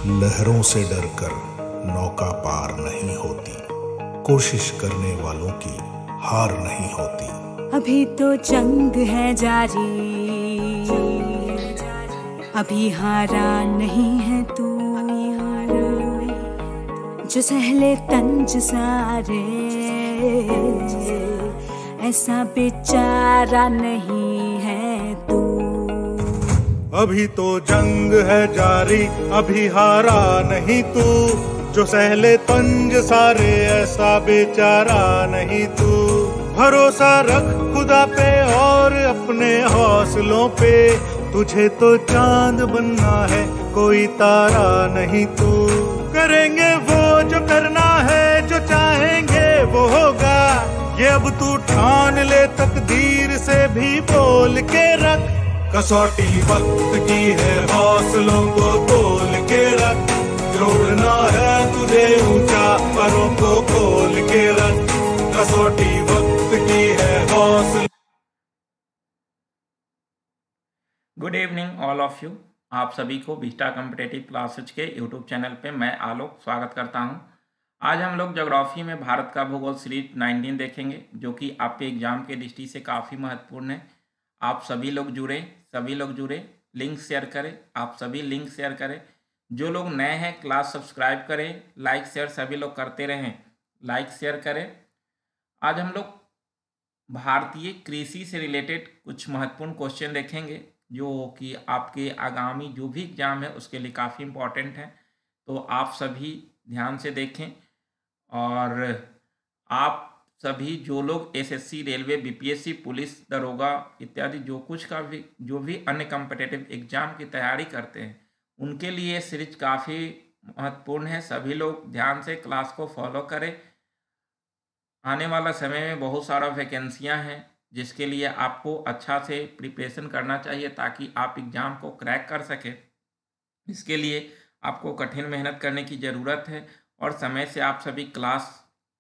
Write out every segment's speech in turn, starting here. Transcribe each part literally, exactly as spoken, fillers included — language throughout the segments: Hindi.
लहरों से डरकर नौका पार नहीं होती, कोशिश करने वालों की हार नहीं होती। अभी तो जंग है जारी, अभी हारा नहीं है तू, जो सहले तंज सारे ऐसा बेचारा नहीं है तू। अभी तो जंग है जारी, अभी हारा नहीं तू, जो सहले तंज सारे ऐसा बेचारा नहीं तू। भरोसा रख खुदा पे और अपने हौसलों पे, तुझे तो चांद बनना है कोई तारा नहीं तू। करेंगे वो जो करना है, जो चाहेंगे वो होगा, ये अब तू ठान ले, तकदीर से भी बोल के रख। कसौटी वक्त की है, हौसलों को तोल के रख, जोड़ना है तुझे ऊंचा, परों को खोल के रख। कसौटी वक्त की है, हौसलों। Good evening all of you. आप सभी को विस्टा कॉम्पिटिटिव क्लासेज के यूट्यूब चैनल पे मैं आलोक स्वागत करता हूं। आज हम लोग ज्योग्राफी में भारत का भूगोल सीरीज नाइनटीन देखेंगे, जो कि आपके एग्जाम के दृष्टि से काफ़ी महत्वपूर्ण है। आप सभी लोग जुड़े, सभी लोग जुड़े, लिंक शेयर करें, आप सभी लिंक शेयर करें। जो लोग नए हैं क्लास सब्सक्राइब करें, लाइक शेयर सभी लोग करते रहें, लाइक शेयर करें। आज हम लोग भारतीय कृषि से रिलेटेड कुछ महत्वपूर्ण क्वेश्चन देखेंगे, जो कि आपके आगामी जो भी एग्जाम है उसके लिए काफ़ी इम्पोर्टेंट है। तो आप सभी ध्यान से देखें, और आप सभी जो लोग एसएससी, रेलवे, बीपीएससी, पुलिस, दरोगा इत्यादि जो कुछ का भी जो भी अन्य कॉम्पिटिटिव एग्जाम की तैयारी करते हैं, उनके लिए सीरीज काफ़ी महत्वपूर्ण है। सभी लोग ध्यान से क्लास को फॉलो करें। आने वाला समय में बहुत सारा वैकेंसियां हैं, जिसके लिए आपको अच्छा से प्रिपरेशन करना चाहिए ताकि आप एग्ज़ाम को क्रैक कर सकें। इसके लिए आपको कठिन मेहनत करने की ज़रूरत है, और समय से आप सभी क्लास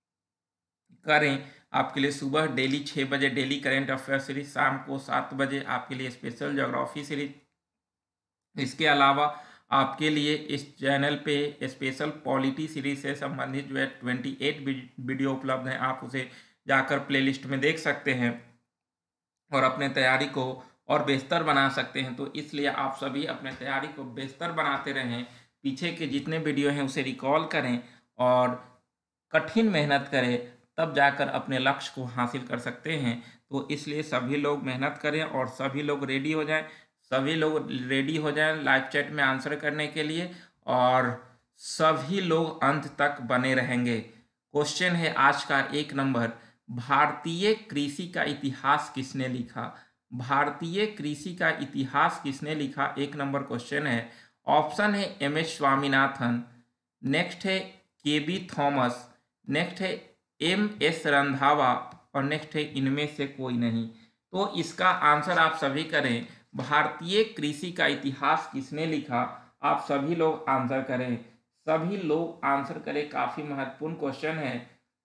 करें। आपके लिए सुबह डेली छः बजे डेली करेंट अफेयर सीरीज, शाम को सात बजे आपके लिए स्पेशल ज्योग्राफी सीरीज। इसके अलावा आपके लिए इस चैनल पे स्पेशल पॉलिटी सीरीज से संबंधित जो है ट्वेंटी एट वीडियो उपलब्ध हैं। आप उसे जाकर प्लेलिस्ट में देख सकते हैं और अपने तैयारी को और बेहतर बना सकते हैं। तो इसलिए आप सभी अपने तैयारी को बेहतर बनाते रहें, पीछे के जितने वीडियो हैं उसे रिकॉल करें और कठिन मेहनत करें, तब जाकर अपने लक्ष्य को हासिल कर सकते हैं। तो इसलिए सभी लोग मेहनत करें और सभी लोग रेडी हो जाएं, सभी लोग रेडी हो जाएं लाइव चैट में आंसर करने के लिए, और सभी लोग अंत तक बने रहेंगे। क्वेश्चन है आज का एक नंबर, भारतीय कृषि का इतिहास किसने लिखा? भारतीय कृषि का इतिहास किसने लिखा, एक नंबर क्वेश्चन है। ऑप्शन है एम एस स्वामीनाथन, नेक्स्ट है के बी थॉमस, नेक्स्ट है एम एस रंधावा, और नेक्स्ट है इनमें से कोई नहीं। तो इसका आंसर आप सभी करें। भारतीय कृषि का इतिहास किसने लिखा? आप सभी लोग आंसर करें, सभी लोग आंसर करें। काफी महत्वपूर्ण क्वेश्चन है,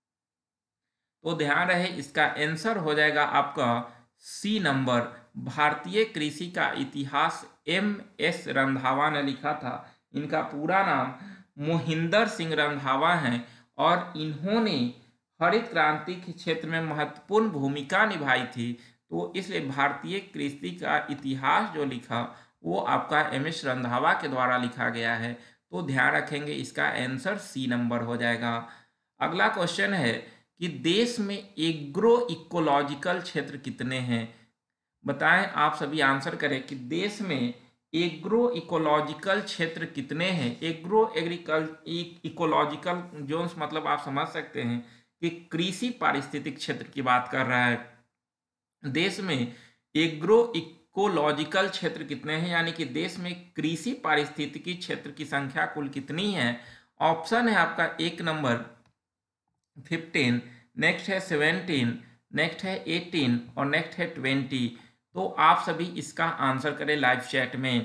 तो ध्यान रहे इसका आंसर हो जाएगा आपका सी नंबर। भारतीय कृषि का इतिहास एम एस रंधावा ने लिखा था। इनका पूरा नाम मोहिंदर सिंह रंधावा है, और इन्होंने हरित क्रांति के क्षेत्र में महत्वपूर्ण भूमिका निभाई थी। तो इसलिए भारतीय कृषि का इतिहास जो लिखा वो आपका एम एस रंधावा के द्वारा लिखा गया है। तो ध्यान रखेंगे इसका आंसर सी नंबर हो जाएगा। अगला क्वेश्चन है कि देश में एग्रो इकोलॉजिकल क्षेत्र कितने हैं? बताएं, आप सभी आंसर करें कि देश में एग्रो इकोलॉजिकल क्षेत्र कितने हैं। एग्रो एग्रीकल इकोलॉजिकल जोन्स मतलब आप समझ सकते हैं कि कृषि पारिस्थितिक क्षेत्र की बात कर रहा है। देश में एग्रो इकोलॉजिकल क्षेत्र कितने हैं, यानी कि देश में कृषि पारिस्थितिकी क्षेत्र की संख्या कुल कितनी है? ऑप्शन है आपका एक नंबर फिफ्टीन, नेक्स्ट है सेवेंटीन, नेक्स्ट है एटीन और नेक्स्ट है ट्वेंटी। तो आप सभी इसका आंसर करें लाइव चैट में।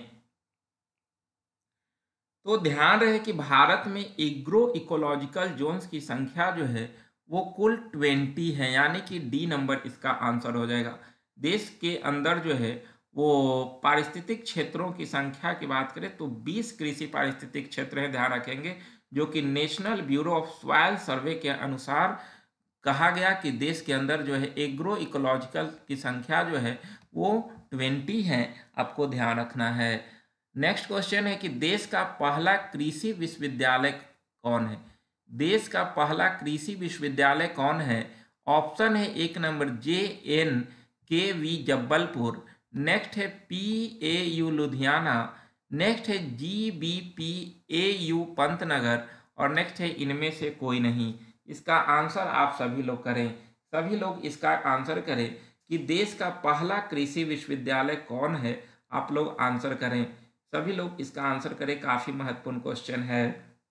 तो ध्यान रहे कि भारत में एग्रो इकोलॉजिकल जोन्स की संख्या जो है वो कुल ट्वेंटी है, यानी कि डी नंबर इसका आंसर हो जाएगा। देश के अंदर जो है वो पारिस्थितिक क्षेत्रों की संख्या की बात करें तो बीस कृषि पारिस्थितिक क्षेत्र है, ध्यान रखेंगे, जो कि national bureau of soil survey के अनुसार कहा गया कि देश के अंदर जो है एग्रो इकोलॉजिकल की संख्या जो है वो ट्वेंटी है, आपको ध्यान रखना है। नेक्स्ट क्वेश्चन है कि देश का पहला कृषि विश्वविद्यालय कौन है? देश का पहला कृषि विश्वविद्यालय कौन है? ऑप्शन है एक number J N K V Jabalpur, next है P A U Ludhiana, next है G B P A U Pantnagar और नेक्स्ट है इनमें से कोई नहीं। इसका आंसर आप सभी लोग करें, सभी लोग इसका आंसर करें कि देश का पहला कृषि विश्वविद्यालय कौन है, आप लोग आंसर करें, सभी लोग इसका आंसर करें, काफी महत्वपूर्ण क्वेश्चन है।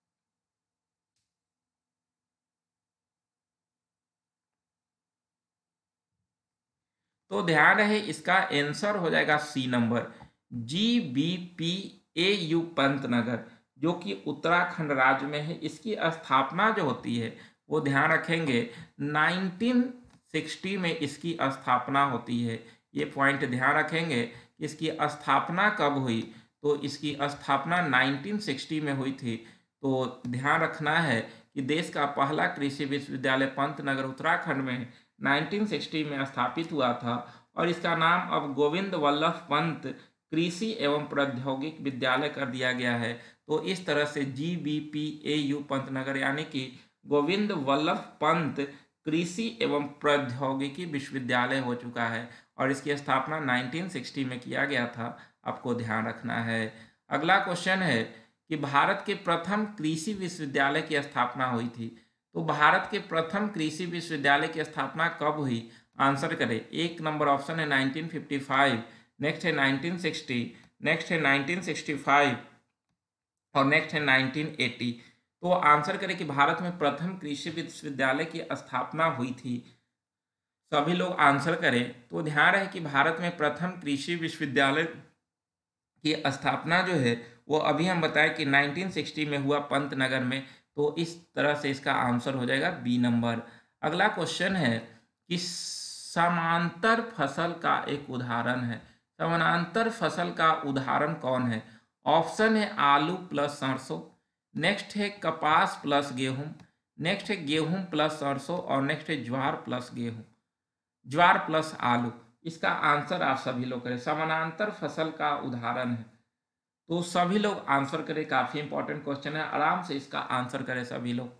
तो ध्यान रहे इसका आंसर हो जाएगा C number, G B P A U Pantnagar, जो कि उत्तराखंड राज्य में है। इसकी स्थापना जो होती है वो ध्यान रखेंगे नाइनटीन सिक्सटी में इसकी स्थापना होती है। ये पॉइंट ध्यान रखेंगे कि इसकी स्थापना कब हुई, तो इसकी स्थापना नाइनटीन सिक्सटी में हुई थी। तो ध्यान रखना है कि देश का पहला कृषि विश्वविद्यालय पंतनगर उत्तराखंड में नाइनटीन सिक्सटी में स्थापित हुआ था और इसका नाम अब गोविंद वल्लभ पंत कृषि एवं प्रौद्योगिक विद्यालय कर दिया गया है। तो इस तरह से G B P A U Pantnagar यानी कि गोविंद वल्लभ पंत कृषि एवं प्रौद्योगिकी विश्वविद्यालय हो चुका है और इसकी स्थापना नाइनटीन सिक्सटी में किया गया था, आपको ध्यान रखना है। अगला क्वेश्चन है कि भारत के प्रथम कृषि विश्वविद्यालय की स्थापना हुई थी। तो भारत के प्रथम कृषि विश्वविद्यालय की स्थापना कब हुई, आंसर करें। एक नंबर ऑप्शन है नाइनटीन फिफ्टी फाइव, नेक्स्ट है नाइनटीन सिक्सटी, नेक्स्ट है नाइनटीन सिक्सटी फाइव और नेक्स्ट है नाइनटीन एटी। तो आंसर करें कि भारत में प्रथम कृषि विश्वविद्यालय की स्थापना हुई थी, सभी लोग आंसर करें। तो ध्यान रहे कि भारत में प्रथम कृषि विश्वविद्यालय की स्थापना जो है वो अभी हम बताएं कि नाइनटीन सिक्सटी में हुआ पंतनगर में। तो इस तरह से इसका आंसर हो जाएगा बी नंबर। अगला क्वेश्चन है कि समांतर फसल का एक उदाहरण है। समानांतर फसल का उदाहरण कौन है? ऑप्शन है आलू प्लस सरसों, नेक्स्ट है कपास प्लस गेहूं, नेक्स्ट है गेहूं प्लस सरसों और नेक्स्ट है ज्वार प्लस गेहूं, ज्वार प्लस आलू। इसका आंसर आप सभी लोग करें, समानांतर फसल का उदाहरण है। तो सभी लोग आंसर करें, काफी इंपॉर्टेंट क्वेश्चन है, आराम से इसका आंसर करें सभी लोग।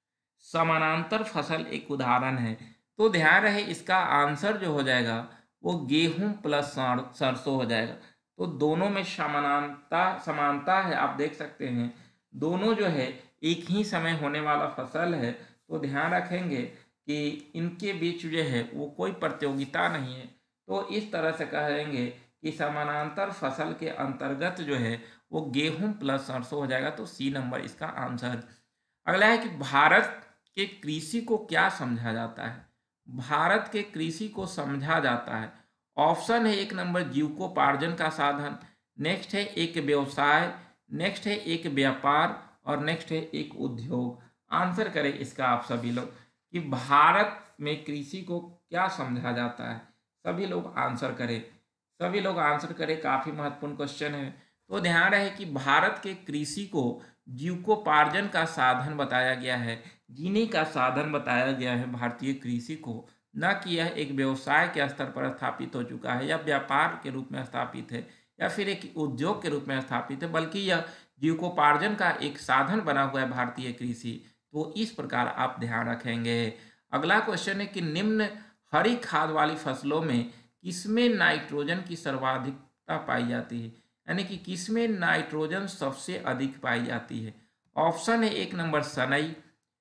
समानांतर फसल एक उदाहरण है, तो ध्यान रहे इसका आंसर जो हो जाएगा वो गेहूं प्लस सरसों हो जाएगा। तो दोनों में समानता समानता है, आप देख सकते हैं दोनों जो है एक ही समय होने वाला फसल है। तो ध्यान रखेंगे कि इनके बीच जो है वो कोई प्रतियोगिता नहीं है। तो इस तरह से कहेंगे कि समानांतर फसल के अंतर्गत जो है वो गेहूं प्लस सरसों हो जाएगा। तो सी नंबर इसका आंसर। अगला है कि भारत के कृषि को क्या समझा जाता है? भारत के कृषि को समझा जाता है, ऑप्शन है एक नंबर जीविकोपार्जन का साधन, नेक्स्ट है एक व्यवसाय, नेक्स्ट है एक व्यापार और नेक्स्ट है एक उद्योग। आंसर करें इसका आप सभी लोग कि भारत में कृषि को क्या समझा जाता है, सभी लोग आंसर करें, सभी लोग आंसर करें, काफी महत्वपूर्ण क्वेश्चन है। तो ध्यान रहे कि भारत के कृषि को जीविकोपार्जन का साधन बताया गया है, जीने का साधन बताया गया है भारतीय कृषि को, न कि यह एक व्यवसाय के स्तर पर स्थापित हो चुका है या व्यापार के रूप में स्थापित है या फिर एक उद्योग के रूप में स्थापित है, बल्कि यह जीविकोपार्जन का एक साधन बना हुआ है भारतीय कृषि। तो इस प्रकार आप ध्यान रखेंगे। अगला क्वेश्चन है कि निम्न हरी खाद वाली फसलों में किसमें नाइट्रोजन की सर्वाधिकता पाई जाती है, यानी कि किसमें नाइट्रोजन सबसे अधिक पाई जाती है? ऑप्शन है एक नंबर सनई,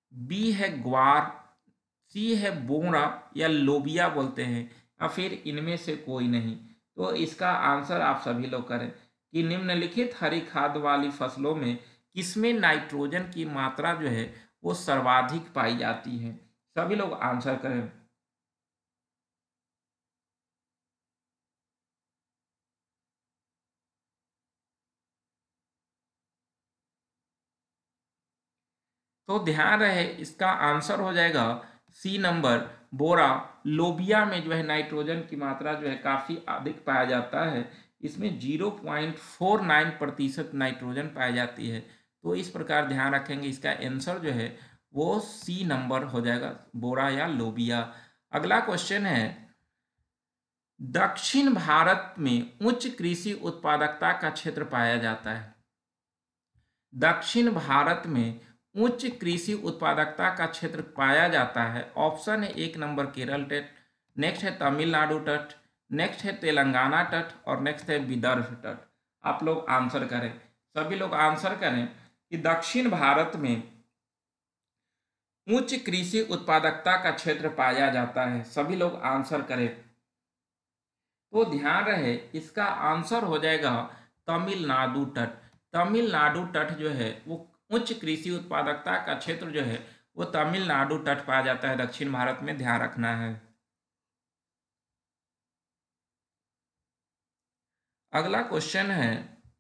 बी है ग्वार, सी है बोरा या लोबिया बोलते हैं, या फिर इनमें से कोई नहीं। तो इसका आंसर आप सभी लोग करें कि निम्नलिखित हरी खाद वाली फसलों में किसमें नाइट्रोजन की मात्रा जो है वो सर्वाधिक पाई जाती है, सभी लोग आंसर करें। तो ध्यान रहे इसका आंसर हो जाएगा सी नंबर बोरा। लोबिया में जो है नाइट्रोजन की मात्रा जो है काफ़ी अधिक पाया जाता है, इसमें ज़ीरो पॉइंट फोर नाइन प्रतिशत नाइट्रोजन पाई जाती है। तो इस प्रकार ध्यान रखेंगे, इसका आंसर जो है वो सी नंबर हो जाएगा, बोरा या लोबिया। अगला क्वेश्चन है, दक्षिण भारत में उच्च कृषि उत्पादकता का क्षेत्र पाया जाता है। दक्षिण भारत में उच्च कृषि उत्पादकता का क्षेत्र पाया जाता है। ऑप्शन है एक नंबर केरल तट, नेक्स्ट है तमिलनाडु तट, नेक्स्ट है तेलंगाना तट और नेक्स्ट है विदर्भ तट। आप लोग आंसर करें, सभी लोग आंसर करें कि दक्षिण भारत में उच्च कृषि उत्पादकता का क्षेत्र पाया जाता है। सभी लोग आंसर करें। तो ध्यान रहे, इसका आंसर हो जाएगा तमिलनाडु तट। तमिलनाडु तट जो है वो उच्च कृषि उत्पादकता का क्षेत्र जो है वो तमिलनाडु तट पाया जाता है दक्षिण भारत में, ध्यान रखना है। अगला क्वेश्चन है,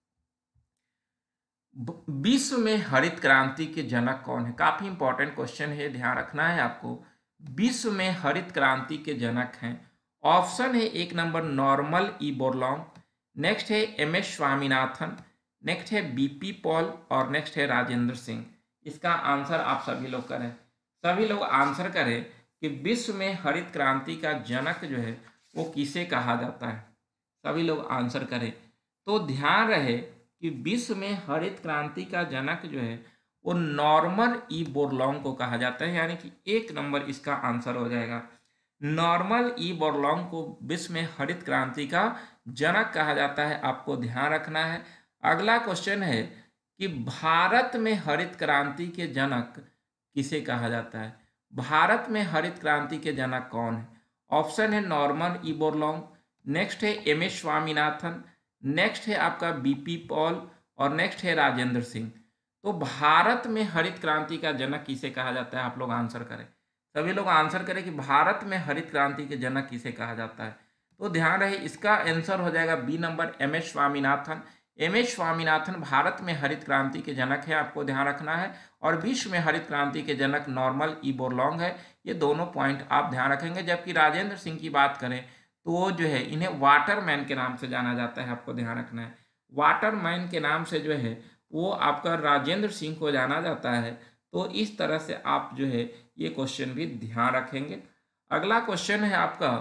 विश्व में हरित क्रांति के जनक कौन है? काफी इंपॉर्टेंट क्वेश्चन है, ध्यान रखना है आपको। विश्व में हरित क्रांति के जनक हैं। ऑप्शन है एक number Norman E Borlaug, next है एम एस स्वामीनाथन, नेक्स्ट है बीपी पॉल और नेक्स्ट है राजेंद्र सिंह। इसका आंसर आप सभी लोग करें, सभी लोग आंसर करें कि विश्व में हरित क्रांति का जनक जो है वो किसे कहा जाता है। सभी लोग आंसर करें। तो ध्यान रहे कि विश्व में हरित क्रांति का जनक जो है वो नॉर्मन ई बोरलॉन्ग को कहा जाता है, यानी कि एक नंबर इसका आंसर हो जाएगा। नॉर्मन ई बोरलॉन्ग को विश्व में हरित क्रांति का जनक कहा जाता है, आपको ध्यान रखना है। अगला क्वेश्चन है कि भारत में हरित क्रांति के जनक किसे कहा जाता है? भारत में हरित क्रांति के जनक कौन है? ऑप्शन है नॉर्मन ई बोरलॉन्ग, नेक्स्ट है एम एस स्वामीनाथन, नेक्स्ट है आपका बीपी पॉल और नेक्स्ट है राजेंद्र सिंह। तो भारत में हरित क्रांति का जनक किसे कहा जाता है? आप लोग आंसर करें, सभी लोग आंसर करें कि भारत में हरित क्रांति के जनक किसे कहा जाता है। तो ध्यान रहे, इसका आंसर हो जाएगा B number M S Swaminathan. M S Swaminathan Bharat में हरित क्रांति के जनक है, आपको ध्यान रखना है। और विश्व में हरित क्रांति के जनक नॉर्मन ई बोरलॉन्ग है। ये दोनों पॉइंट आप ध्यान रखेंगे। जबकि राजेंद्र सिंह की बात करें तो जो है इन्हें वाटरमैन के नाम से जाना जाता है, आपको ध्यान रखना है। वाटरमैन के नाम से जो है वो आपका राजेंद्र सिंह को जाना जाता है। तो इस तरह से आप जो है ये क्वेश्चन भी ध्यान रखेंगे। अगला क्वेश्चन है आपका,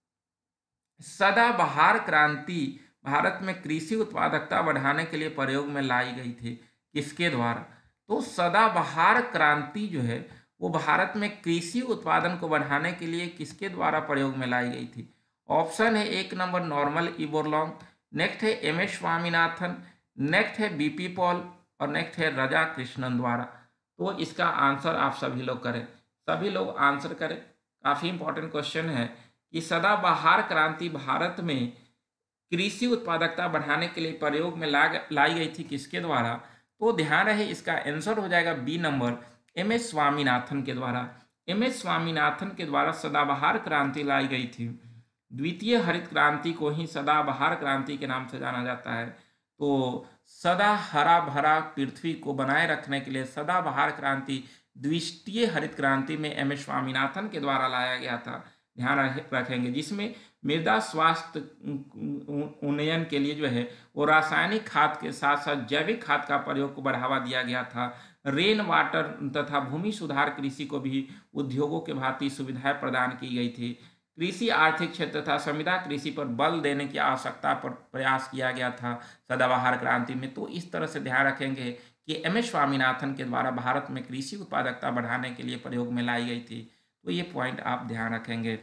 सदाबहार क्रांति भारत में कृषि उत्पादकता बढ़ाने के लिए प्रयोग में लाई गई थी, किसके द्वारा? तो सदाबहार क्रांति जो है वो भारत में कृषि उत्पादन को बढ़ाने के लिए किसके द्वारा प्रयोग में लाई गई थी? ऑप्शन है एक number Norman E Borlaug, next है एम एस स्वामीनाथन, नेक्स्ट है बीपी पॉल और नेक्स्ट है राजा कृष्णन द्वारा। तो इसका आंसर आप सभी लोग करें, सभी लोग आंसर करें। काफ़ी इंपॉर्टेंट क्वेश्चन है कि सदाबहार क्रांति भारत में कृषि उत्पादकता बढ़ाने के लिए प्रयोग में लाई गई थी, किसके द्वारा? तो ध्यान रहे, इसका आंसर हो जाएगा B number M S Swaminathan के द्वारा। एम एस स्वामीनाथन के द्वारा सदाबहार क्रांति लाई गई थी। द्वितीय हरित क्रांति को ही सदाबहार क्रांति के नाम से जाना जाता है। तो सदा हरा भरा पृथ्वी को बनाए रखने के लिए सदाबहार क्रांति द्वितीय हरित क्रांति में एम एस स्वामीनाथन के द्वारा लाया गया था, ध्यान रखेंगे। जिसमें मृदा स्वास्थ्य उन्नयन के लिए जो है वो रासायनिक खाद के साथ साथ जैविक खाद का प्रयोग को बढ़ावा दिया गया था। रेन वाटर तथा भूमि सुधार कृषि को भी उद्योगों के भांति सुविधाएं प्रदान की गई थी। कृषि आर्थिक क्षेत्र तथा संविदा कृषि पर बल देने की आवश्यकता पर प्रयास किया गया था सदाबहार क्रांति में। तो इस तरह से ध्यान रखेंगे कि एम एस स्वामीनाथन के द्वारा भारत में कृषि उत्पादकता बढ़ाने के लिए प्रयोग में लाई गई थी। तो ये पॉइंट आप ध्यान रखेंगे।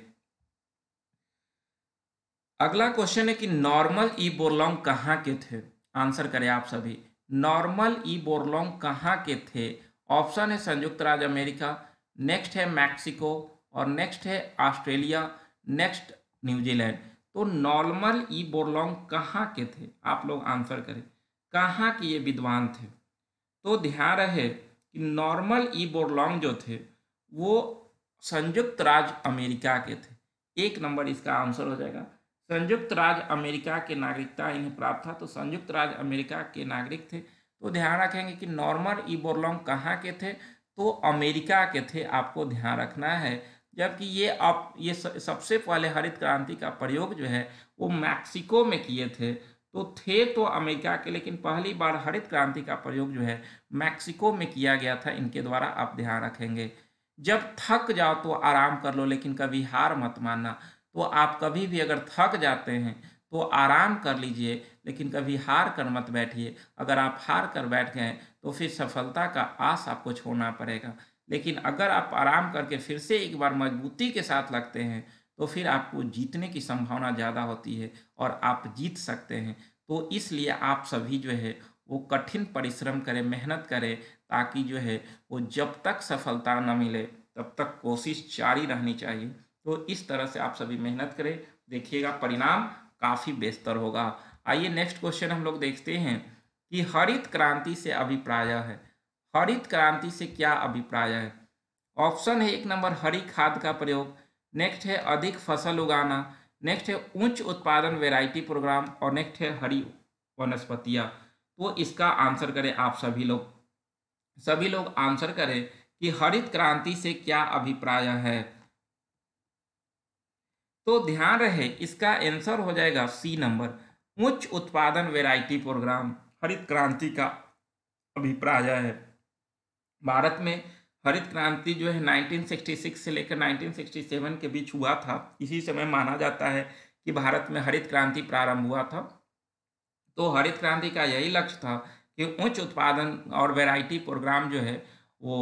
अगला क्वेश्चन है कि नॉर्मन ई बोरलॉन्ग कहाँ के थे? आंसर करें आप सभी। नॉर्मन ई बोरलॉन्ग कहाँ के थे? ऑप्शन है संयुक्त राज्य अमेरिका, नेक्स्ट है मैक्सिको और नेक्स्ट है ऑस्ट्रेलिया, नेक्स्ट न्यूजीलैंड। तो नॉर्मन ई बोरलॉन्ग कहाँ के थे? आप लोग आंसर करें, कहाँ के ये विद्वान थे? तो ध्यान रहे कि नॉर्मन ई बोरलॉन्ग जो थे वो संयुक्त राज्य अमेरिका के थे। एक नंबर इसका आंसर हो जाएगा। संयुक्त राज्य अमेरिका के नागरिकता इन्हें प्राप्त था, तो संयुक्त राज्य अमेरिका के नागरिक थे। तो ध्यान रखेंगे कि नॉर्मन ई बोरलॉन्ग कहाँ के थे? तो अमेरिका के थे, आपको ध्यान रखना है। जबकि ये अब ये सबसे पहले हरित क्रांति का प्रयोग जो है वो मैक्सिको में किए थे। तो थे तो अमेरिका के, लेकिन पहली बार हरित क्रांति का प्रयोग जो है मैक्सिको में किया गया था इनके द्वारा, आप ध्यान रखेंगे। जब थक जाओ तो आराम कर लो, लेकिन कभी हार मत मानना। तो आप कभी भी अगर थक जाते हैं तो आराम कर लीजिए, लेकिन कभी हार कर मत बैठिए। अगर आप हार कर बैठ गए तो फिर सफलता का आस आपको छोड़ना पड़ेगा, लेकिन अगर आप आराम करके फिर से एक बार मजबूती के साथ लगते हैं तो फिर आपको जीतने की संभावना ज़्यादा होती है और आप जीत सकते हैं। तो इसलिए आप सभी जो है वो कठिन परिश्रम करें, मेहनत करें, ताकि जो है वो जब तक सफलता न मिले तब तक कोशिश जारी रहनी चाहिए। तो इस तरह से आप सभी मेहनत करें, देखिएगा परिणाम काफ़ी बेहतर होगा। आइए नेक्स्ट क्वेश्चन हम लोग देखते हैं कि हरित क्रांति से अभिप्राय है। हरित क्रांति से क्या अभिप्राय है? ऑप्शन है एक नंबर हरी खाद का प्रयोग, नेक्स्ट है अधिक फसल उगाना, नेक्स्ट है उच्च उत्पादन वैरायटी प्रोग्राम, और नेक्स्ट है हरी वनस्पतियाँ। तो इसका आंसर करें आप सभी लोग, सभी लोग आंसर करें कि हरित क्रांति से क्या अभिप्राय है। तो ध्यान रहे इसका आंसर हो जाएगा सी नंबर, उच्च उत्पादन वैरायटी प्रोग्राम हरित क्रांति का अभिप्राय है। भारत में हरित क्रांति जो है नाइनटीन सिक्सटी सिक्स से लेकर नाइनटीन सिक्सटी सेवन के बीच हुआ था। इसी समय माना जाता है कि भारत में हरित क्रांति प्रारंभ हुआ था। तो हरित क्रांति का यही लक्ष्य था कि उच्च उत्पादन और वैरायटी प्रोग्राम जो है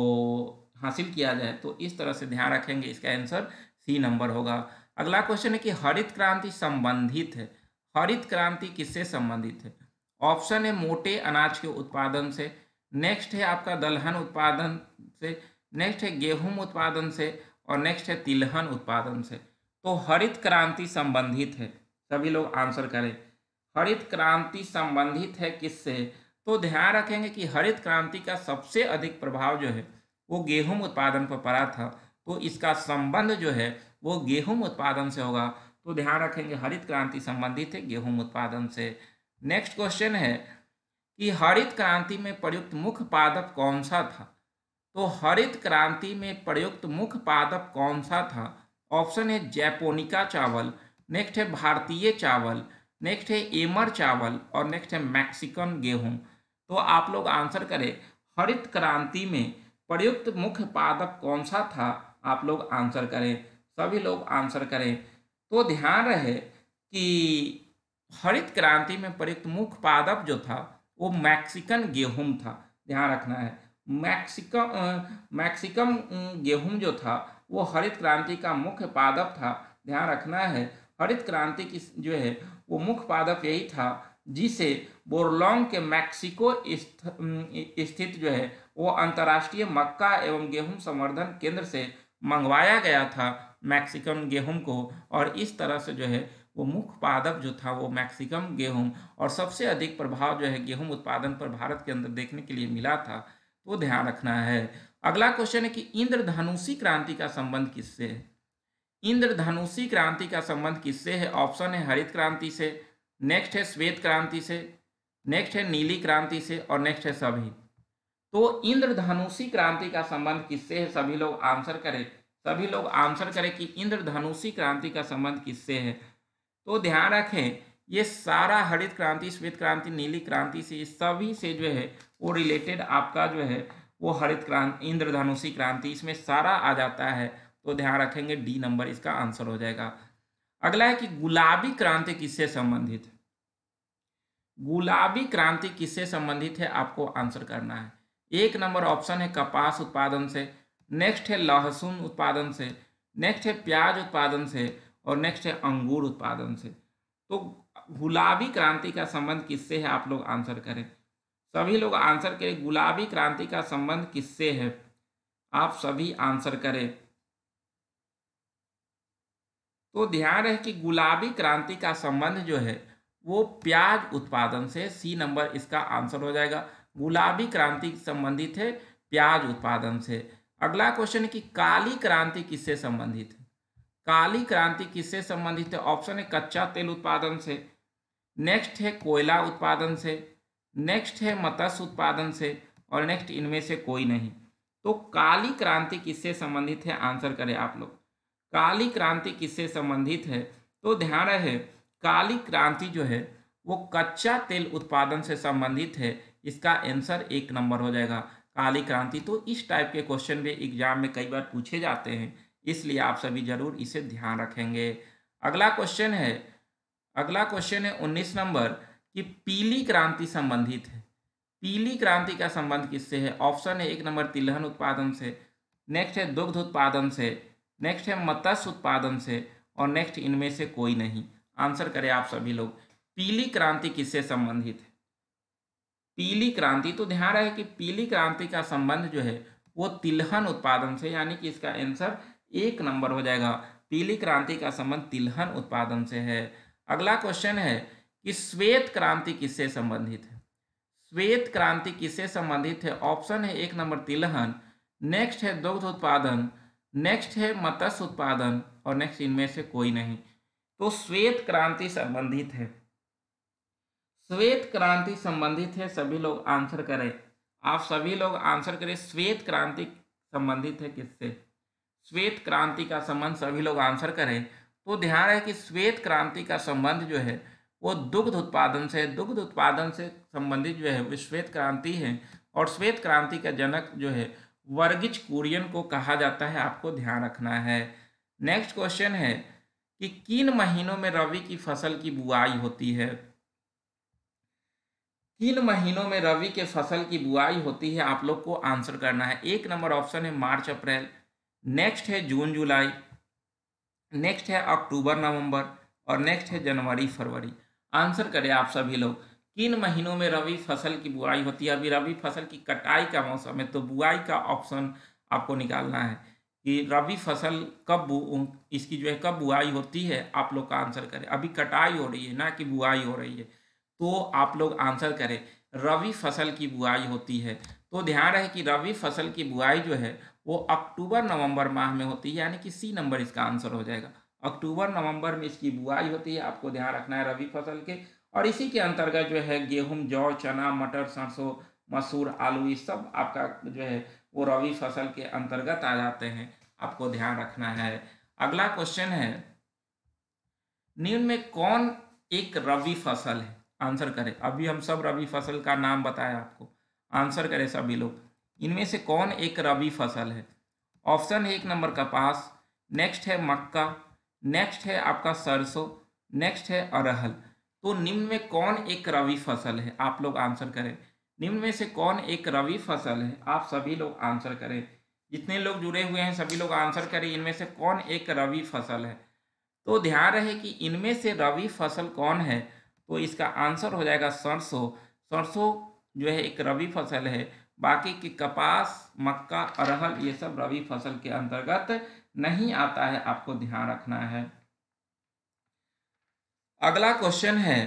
वो हासिल किया जाए। तो इस तरह से ध्यान रखेंगे, इसका आंसर सी नंबर होगा। अगला क्वेश्चन है कि हरित क्रांति संबंधित है। हरित क्रांति किससे संबंधित है? ऑप्शन है मोटे अनाज के उत्पादन से, नेक्स्ट है आपका दलहन उत्पादन से, नेक्स्ट है गेहूं उत्पादन से, और नेक्स्ट है तिलहन उत्पादन से। तो हरित क्रांति संबंधित है, सभी लोग आंसर करें। हरित क्रांति संबंधित है किससे? तो ध्यान रखेंगे कि हरित क्रांति का सबसे अधिक प्रभाव जो है वो गेहूं उत्पादन पर पड़ा था। तो इसका संबंध जो है वो गेहूं उत्पादन से होगा। तो ध्यान रखेंगे हरित क्रांति संबंधित है गेहूं उत्पादन से। नेक्स्ट क्वेश्चन है कि हरित क्रांति में प्रयुक्त मुख्य पादप कौन सा था? तो हरित क्रांति में प्रयुक्त मुख्य पादप कौन सा था? ऑप्शन है जैपोनिका चावल, नेक्स्ट है भारतीय चावल, नेक्स्ट है एमर चावल, और नेक्स्ट है मैक्सिकन गेहूं। तो आप लोग आंसर करें हरित क्रांति में प्रयुक्त मुख्य पादप कौन सा था, आप लोग आंसर करें, सभी लोग आंसर करें। तो ध्यान रहे कि हरित क्रांति में प्रयुक्त मुख्य पादप जो था वो मैक्सिकन गेहूं था। ध्यान रखना है मैक्सिकन मैक्सिकन गेहूं जो था वो हरित क्रांति का मुख्य पादप था। ध्यान रखना है हरित क्रांति की जो है वो मुख्य पादप यही था जिसे बोरलोंग के मैक्सिको स्थित जो है वो अंतर्राष्ट्रीय मक्का एवं गेहूं संवर्धन केंद्र से मंगवाया गया था मैक्सिकन गेहूं को, और इस तरह से जो है वो मुख्य पादप जो था वो मैक्सिकन गेहूं, और सबसे अधिक प्रभाव जो है गेहूं उत्पादन पर भारत के अंदर देखने के लिए मिला था। तो ध्यान रखना है। अगला क्वेश्चन है कि इंद्रधनुषी क्रांति का संबंध किससे है? इंद्रधनुषी क्रांति का संबंध किससे है? ऑप्शन है हरित क्रांति से, नेक्स्ट है श्वेत क्रांति से, नेक्स्ट है नीली क्रांति से, और नेक्स्ट है सभी। तो इंद्रधनुषी क्रांति का संबंध किससे है? सभी लोग आंसर करें, सभी लोग आंसर करें कि इंद्रधनुषी क्रांति का संबंध किससे है। तो ध्यान रखें ये सारा हरित क्रांति, श्वेत क्रांति, नीली क्रांति से, सभी से जो है वो रिलेटेड आपका जो है वो हरित क्रांति, इंद्रधनुषी क्रांति, इसमें सारा आ जाता है। तो ध्यान रखेंगे डी नंबर इसका आंसर हो जाएगा। अगला है कि गुलाबी क्रांति किससे संबंधित है? गुलाबी क्रांति किससे संबंधित है आपको आंसर करना है। एक नंबर ऑप्शन है कपास उत्पादन से, नेक्स्ट है लहसुन उत्पादन से, नेक्स्ट है प्याज उत्पादन से, और नेक्स्ट है अंगूर उत्पादन से। तो गुलाबी क्रांति का संबंध किससे है आप लोग आंसर करें, सभी लोग आंसर करें। गुलाबी क्रांति का संबंध किससे है आप सभी आंसर करें। तो ध्यान रहे कि गुलाबी क्रांति का संबंध जो है वो प्याज उत्पादन से, सी नंबर इसका आंसर हो जाएगा। गुलाबी क्रांति संबंधित है प्याज उत्पादन से। अगला क्वेश्चन है कि काली क्रांति किससे संबंधित है? काली क्रांति किससे संबंधित है? ऑप्शन है कच्चा तेल उत्पादन से, नेक्स्ट है कोयला उत्पादन से, नेक्स्ट है मत्स्य उत्पादन से, और नेक्स्ट इनमें से कोई नहीं। तो काली क्रांति किससे संबंधित है आंसर करें आप लोग। काली क्रांति किससे संबंधित है? तो ध्यान रहे काली क्रांति जो है वो कच्चा तेल उत्पादन से संबंधित है। इसका आंसर एक नंबर हो जाएगा काली क्रांति। तो इस टाइप के क्वेश्चन भी एग्जाम में कई बार पूछे जाते हैं, इसलिए आप सभी जरूर इसे ध्यान रखेंगे। अगला क्वेश्चन है अगला क्वेश्चन है उन्नीस नंबर कि पीली क्रांति संबंधित है। पीली क्रांति का संबंध किससे है? ऑप्शन है एक नंबर तिलहन उत्पादन से, नेक्स्ट है दुग्ध उत्पादन से, नेक्स्ट है मत्स्य उत्पादन से, और नेक्स्ट इनमें से कोई नहीं। आंसर करें आप सभी लोग, पीली क्रांति किससे संबंधित है? पीली क्रांति, तो ध्यान रहे कि पीली क्रांति का संबंध जो है वो तिलहन उत्पादन से, यानी कि इसका आंसर एक नंबर हो जाएगा। पीली क्रांति का संबंध तिलहन उत्पादन से है। अगला क्वेश्चन है कि श्वेत क्रांति किससे संबंधित है? श्वेत क्रांति किससे संबंधित है? ऑप्शन है एक नंबर तिलहन, नेक्स्ट है दुग्ध उत्पादन, नेक्स्ट है मत्स्य उत्पादन, और नेक्स्ट इनमें से कोई नहीं। तो श्वेत क्रांति संबंधित है, श्वेत क्रांति संबंधित है। सभी लोग आंसर करें, आप सभी लोग आंसर करें, श्वेत क्रांति संबंधित है किससे? श्वेत क्रांति का संबंध सभी लोग आंसर करें। तो ध्यान है कि श्वेत क्रांति का संबंध जो है वो दुग्ध उत्पादन से, दुग्ध उत्पादन से संबंधित जो है वो श्वेत क्रांति है। और श्वेत क्रांति का जनक जो है वर्गीज कुरियन को कहा जाता है, आपको ध्यान रखना है। नेक्स्ट क्वेश्चन है कि किन महीनों में रबी की फसल की बुआई होती है? किन महीनों में रबी के फसल की बुआई होती है, आप लोग को आंसर करना है। एक नंबर ऑप्शन है मार्च अप्रैल, नेक्स्ट है जून जुलाई, नेक्स्ट है अक्टूबर नवंबर, और नेक्स्ट है जनवरी फरवरी। आंसर करें आप सभी लोग, किन महीनों में रबी फसल की बुआई होती है? अभी रबी फसल की कटाई का मौसम है, तो बुआई का ऑप्शन आपको निकालना है कि रबी फसल कब, इसकी जो है कब बुआई होती है, आप लोग का आंसर करें। अभी कटाई हो रही है ना कि बुआई हो रही है, तो आप लोग आंसर करें रबी फसल की बुआई होती है। तो ध्यान रहे कि रबी फसल की बुआई जो है वो अक्टूबर नवंबर माह में होती है, यानी कि सी नंबर इसका आंसर हो जाएगा। अक्टूबर नवंबर में इसकी बुआई होती है, आपको ध्यान रखना है रबी फसल के। और इसी के अंतर्गत जो है गेहूं, जौ, चना, मटर, सरसों, मसूर, आलू, ये सब आपका जो है वो रबी फसल के अंतर्गत आ जाते हैं, आपको ध्यान रखना है। अगला क्वेश्चन है, निम्न में कौन एक रबी फसल है? आंसर करें। अभी हम सब रबी फसल का नाम बताया आपको, आंसर करें सभी लोग, इनमें से कौन एक रबी फसल है? ऑप्शन है एक नंबर कपास, नेक्स्ट है मक्का, नेक्स्ट है आपका सरसों, नेक्स्ट है अरहल। तो निम्न में कौन एक रबी फसल है? आप लोग आंसर करें, निम्न में से कौन एक रबी फसल है? आप सभी लोग आंसर करें, जितने लोग जुड़े हुए हैं सभी लोग आंसर करें, इनमें से कौन एक रबी फसल है? तो ध्यान रहे कि इनमें से रबी फसल कौन है, तो इसका आंसर हो जाएगा सरसों। सरसों जो है एक रबी फसल है, बाकी की कपास, मक्का, अरहल ये सब रबी फसल के अंतर्गत नहीं आता है, आपको ध्यान रखना है। अगला क्वेश्चन है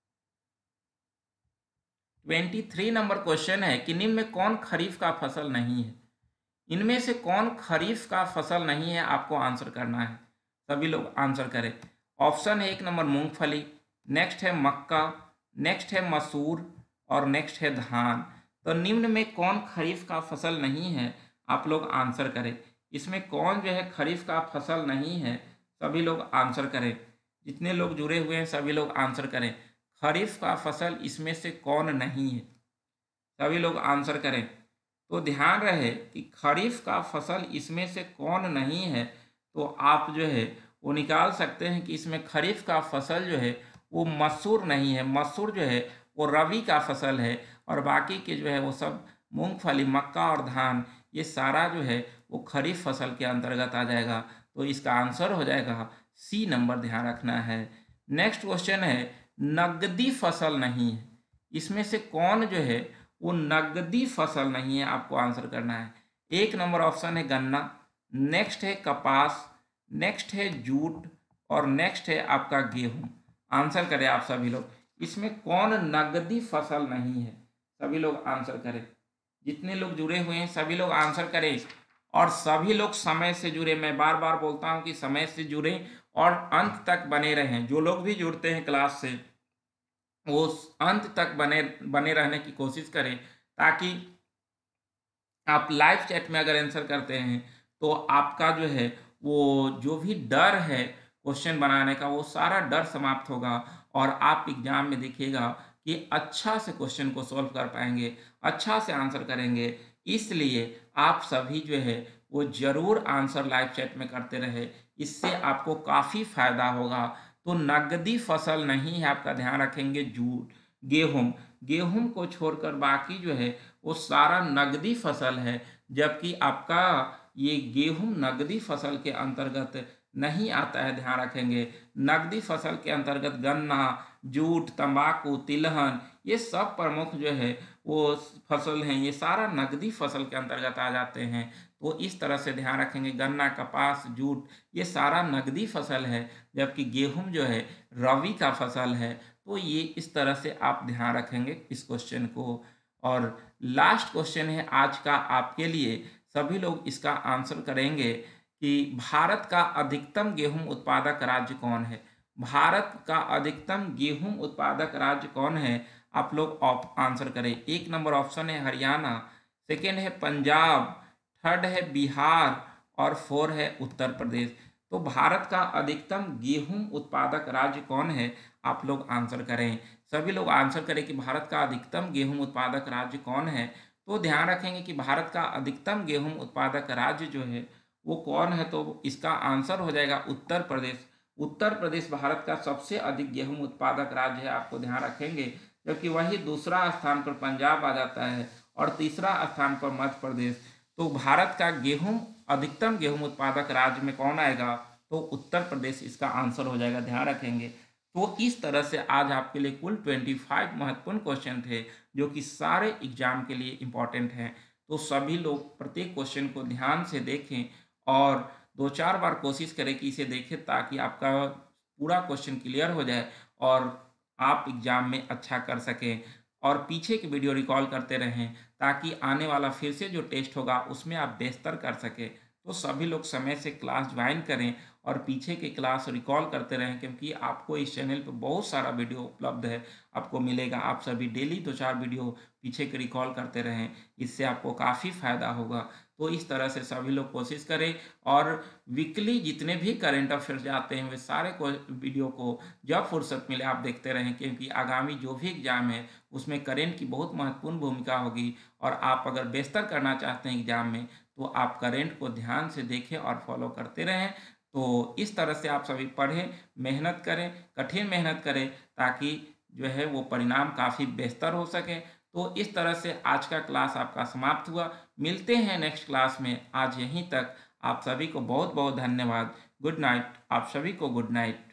तेईस नंबर क्वेश्चन है कि निम्न में कौन खरीफ का फसल नहीं है? इनमें से कौन खरीफ का फसल नहीं है, आपको आंसर करना है। सभी लोग आंसर करें। ऑप्शन है एक नंबर मूंगफली, नेक्स्ट है मक्का, नेक्स्ट है मसूर, और नेक्स्ट है धान। तो निम्न में कौन खरीफ का फसल नहीं है, आप लोग आंसर करें। इसमें कौन जो है खरीफ का फसल नहीं है, सभी लोग आंसर करें। जितने लोग जुड़े हुए हैं सभी लोग आंसर करें, खरीफ का फसल इसमें से कौन नहीं है, सभी लोग आंसर करें। तो ध्यान रहे कि खरीफ का फसल इसमें से कौन नहीं है, तो आप जो है वो निकाल सकते हैं कि इसमें खरीफ का फसल जो है वो मसूर नहीं है। मसूर जो है वो रबी का फसल है, और बाकी के जो है वो सब मूंगफली, मक्का और धान ये सारा जो है वो खरीफ फसल के अंतर्गत आ जाएगा। तो इसका आंसर हो जाएगा सी नंबर, ध्यान रखना है। नेक्स्ट क्वेश्चन है नगदी फसल नहीं है, इसमें से कौन जो है वो नगदी फसल नहीं है, आपको आंसर करना है। एक नंबर ऑप्शन है गन्ना, नेक्स्ट है कपास, नेक्स्ट है जूट, और नेक्स्ट है आपका गेहूं। आंसर करें आप सभी लोग, इसमें कौन नगदी फसल नहीं है, सभी लोग आंसर करें। जितने लोग जुड़े हुए हैं सभी लोग आंसर करें, और सभी लोग समय से जुड़े। मैं बार बार बोलता हूं कि समय से जुड़े और अंत तक बने रहें। जो लोग भी जुड़ते हैं क्लास से वो अंत तक बने बने रहने की कोशिश करें, ताकि आप लाइव चैट में अगर आंसर करते हैं तो आपका जो है वो जो भी डर है क्वेश्चन बनाने का, वो सारा डर समाप्त होगा और आप एग्जाम में देखिएगा कि अच्छा से क्वेश्चन को सॉल्व कर पाएंगे, अच्छा से आंसर करेंगे। इसलिए आप सभी जो है वो ज़रूर आंसर लाइव चैट में करते रहे, इससे आपको काफ़ी फायदा होगा। तो नकदी फसल नहीं है, आपका ध्यान रखेंगे, जूट गेहूं गेहूं को छोड़कर बाकी जो है वो सारा नकदी फसल है, जबकि आपका ये गेहूं नकदी फसल के अंतर्गत नहीं आता है। ध्यान रखेंगे, नकदी फसल के अंतर्गत गन्ना, जूट, तंबाकू, तिलहन, ये सब प्रमुख जो है वो फसल हैं, ये सारा नकदी फसल के अंतर्गत आ जाते हैं। तो इस तरह से ध्यान रखेंगे, गन्ना, कपास, जूट, ये सारा नकदी फसल है, जबकि गेहूं जो है रबी का फसल है। तो ये इस तरह से आप ध्यान रखेंगे इस क्वेश्चन को। और लास्ट क्वेश्चन है आज का आपके लिए, सभी लोग इसका आंसर करेंगे कि भारत का अधिकतम गेहूं उत्पादक राज्य कौन है। भारत का अधिकतम गेहूं उत्पादक राज्य कौन है, आप लोग आंसर करें। एक नंबर ऑप्शन है हरियाणा, सेकेंड है पंजाब, थर्ड है बिहार और फोर है उत्तर प्रदेश। तो भारत का अधिकतम गेहूं उत्पादक राज्य कौन है, आप लोग आंसर करें। सभी लोग आंसर करें कि भारत का अधिकतम गेहूं उत्पादक राज्य कौन है। तो ध्यान रखेंगे कि भारत का अधिकतम गेहूं उत्पादक राज्य जो है वो कौन है, तो इसका आंसर हो जाएगा उत्तर प्रदेश। उत्तर प्रदेश भारत का सबसे अधिक गेहूं उत्पादक राज्य है, आपको ध्यान रखेंगे। जबकि वही दूसरा स्थान पर पंजाब आ जाता है और तीसरा स्थान पर मध्य प्रदेश। तो भारत का गेहूं अधिकतम गेहूं उत्पादक राज्य में कौन आएगा, तो उत्तर प्रदेश इसका आंसर हो जाएगा, ध्यान रखेंगे। तो इस तरह से आज आपके लिए कुल पच्चीस महत्वपूर्ण क्वेश्चन थे जो कि सारे एग्जाम के लिए इम्पोर्टेंट हैं। तो सभी लोग प्रत्येक क्वेश्चन को ध्यान से देखें और दो चार बार कोशिश करें कि इसे देखें, ताकि आपका पूरा क्वेश्चन क्लियर हो जाए और आप एग्जाम में अच्छा कर सकें। और पीछे की वीडियो रिकॉल करते रहें ताकि आने वाला फिर से जो टेस्ट होगा उसमें आप बेहतर कर सकें। तो सभी लोग समय से क्लास ज्वाइन करें और पीछे के क्लास रिकॉल करते रहें, क्योंकि आपको इस चैनल पर बहुत सारा वीडियो उपलब्ध है, आपको मिलेगा। आप सभी डेली दो चार वीडियो पीछे के रिकॉल करते रहें, इससे आपको काफ़ी फ़ायदा होगा। तो इस तरह से सभी लोग कोशिश करें और वीकली जितने भी करंट अफेयर्स आते हैं वे सारे को वीडियो को जब फुर्सत मिले आप देखते रहें, क्योंकि आगामी जो भी एग्ज़ाम है उसमें करंट की बहुत महत्वपूर्ण भूमिका होगी। और आप अगर बेहतर करना चाहते हैं एग्ज़ाम में तो आप करंट को ध्यान से देखें और फॉलो करते रहें। तो इस तरह से आप सभी पढ़ें, मेहनत करें, कठिन मेहनत करें, ताकि जो है वो परिणाम काफ़ी बेहतर हो सके। तो इस तरह से आज का क्लास आपका समाप्त हुआ। मिलते हैं नेक्स्ट क्लास में। आज यहीं तक। आप सभी को बहुत बहुत धन्यवाद। Good night. आप सभी को गुड नाइट।